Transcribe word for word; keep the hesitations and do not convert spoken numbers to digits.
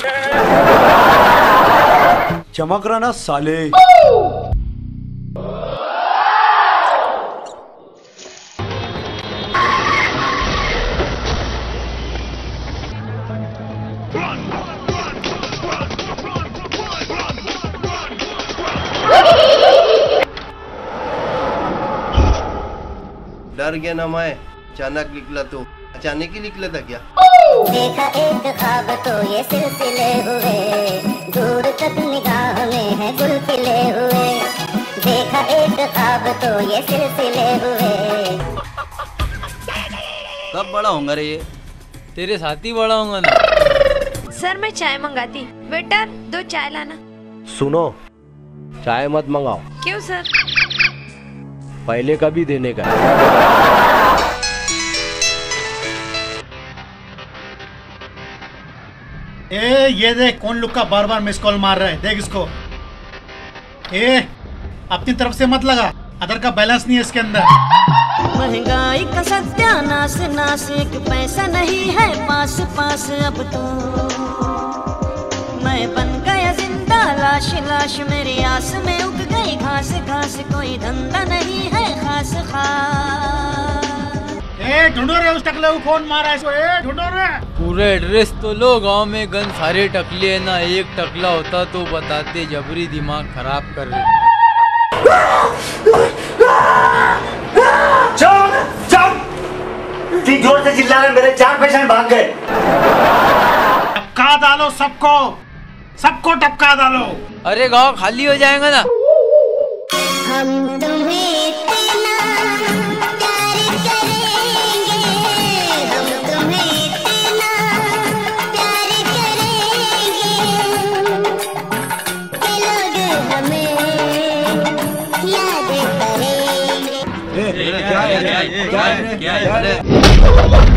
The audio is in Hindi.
चमक रहा ना साले। डर गया ना मैं, अचानक निकला तो अचानक ही निकला था क्या? देखा एक ख्वाब तो ये सिलसिले हुए, दूर तक निगाह में है गुल खिले हुए। देखा एक ख्वाब तो ये सिलसिले हुए। कब बड़ा होगा रे ये? तेरे साथ ही बड़ा होगा ना। सर मैं चाय मंगाती। वेटर दो चाय लाना। सुनो, चाय मत मंगाओ। क्यों सर? पहले कभी देने का। ए ये देख कौन लुक्का बार बार मिस कॉल मार रहा है, देख इसको। ए अपनी तरफ से मत लगा, अदर का बैलेंस नहीं है इसके अंदर। महंगाई का सत्यानाश नाश, एक पैसा नहीं है पास पास अब तो। मैं बन गया जिंदा लाश लाश, मेरी आस में उग गई घास घास, कोई धंधा नहीं है खास खास। ए ढूंढो रे उस टकले को, कौन मारा इसको? ए ढूंढो रे। पूरे एड्रेस तो लो, गांव में गन सारे टकले है ना, एक टकला होता तो बताते। जबरी दिमाग खराब कर रहे। चुप चुप, तीन जोर से चिल्ला रहे, मेरे चार पेशेंट भाग गए। टपका डालो सबको, सबको टपका डालो। अरे गांव खाली हो जाएगा ना। हम तुम्हें इतना प्यार करेंगे, हम तुम्हें इतना प्यार करेंगे कि लोग हमें याद करेंगे। क्या है क्या है क्या है?